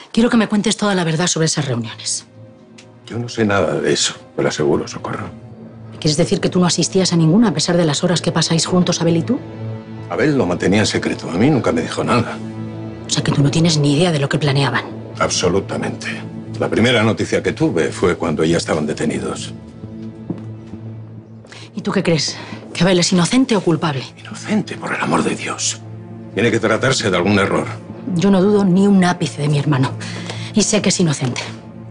Quiero que me cuentes toda la verdad sobre esas reuniones. Yo no sé nada de eso, te lo aseguro, Socorro. ¿Quieres decir que tú no asistías a ninguna a pesar de las horas que pasáis juntos, Abel y tú? Abel lo mantenía en secreto. A mí nunca me dijo nada. O sea que tú no tienes ni idea de lo que planeaban. Absolutamente. La primera noticia que tuve fue cuando ya estaban detenidos. ¿Y tú qué crees? ¿Que Abel es inocente o culpable? Inocente, por el amor de Dios. Tiene que tratarse de algún error. Yo no dudo ni un ápice de mi hermano. Y sé que es inocente.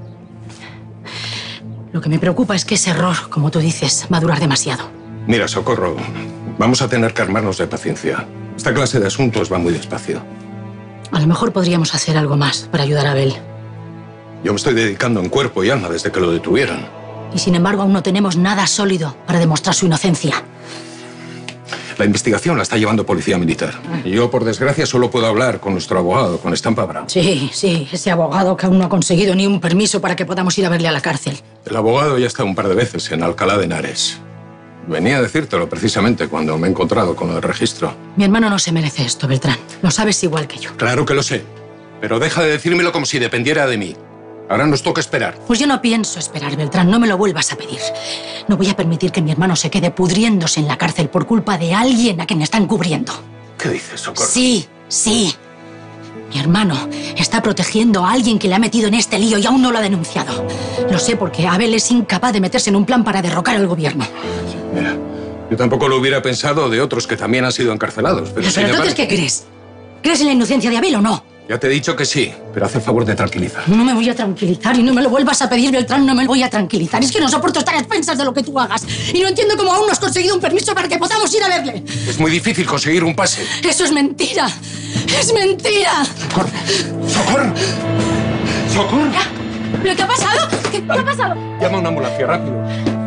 Lo que me preocupa es que ese error, como tú dices, va a durar demasiado. Mira, Socorro, vamos a tener que armarnos de paciencia. Esta clase de asuntos va muy despacio. A lo mejor podríamos hacer algo más para ayudar a Abel. Yo me estoy dedicando en cuerpo y alma desde que lo detuvieron. Y sin embargo, aún no tenemos nada sólido para demostrar su inocencia. La investigación la está llevando Policía Militar. Y yo, por desgracia, solo puedo hablar con nuestro abogado, con Estampa Brown. Sí, ese abogado que aún no ha conseguido ni un permiso para que podamos ir a verle a la cárcel. El abogado ya está un par de veces en Alcalá de Henares. Venía a decírtelo precisamente cuando me he encontrado con el registro. Mi hermano no se merece esto, Beltrán. Lo sabes igual que yo. Claro que lo sé. Pero deja de decírmelo como si dependiera de mí. Ahora nos toca esperar. Pues yo no pienso esperar, Beltrán. No me lo vuelvas a pedir. No voy a permitir que mi hermano se quede pudriéndose en la cárcel por culpa de alguien a quien están cubriendo. ¿Qué dices, Socorro? Sí. Mi hermano está protegiendo a alguien que le ha metido en este lío y aún no lo ha denunciado. Lo sé porque Abel es incapaz de meterse en un plan para derrocar al gobierno. Mira, yo tampoco lo hubiera pensado de otros que también han sido encarcelados. Pero entonces, ¿qué crees? ¿Crees en la inocencia de Abel o no? Ya te he dicho que sí, pero haz el favor de tranquilizar. No me voy a tranquilizar y no me lo vuelvas a pedir, Beltrán, no me lo voy a tranquilizar. Es que no soporto estar a expensas de lo que tú hagas. Y no entiendo cómo aún no has conseguido un permiso para que podamos ir a verle. Es muy difícil conseguir un pase. ¡Eso es mentira! ¡Es mentira! ¡Socorro! ¡Socorro! ¡Socorro! ¿Pero qué ha pasado? ¿Qué ha pasado? Llama a una ambulancia, rápido.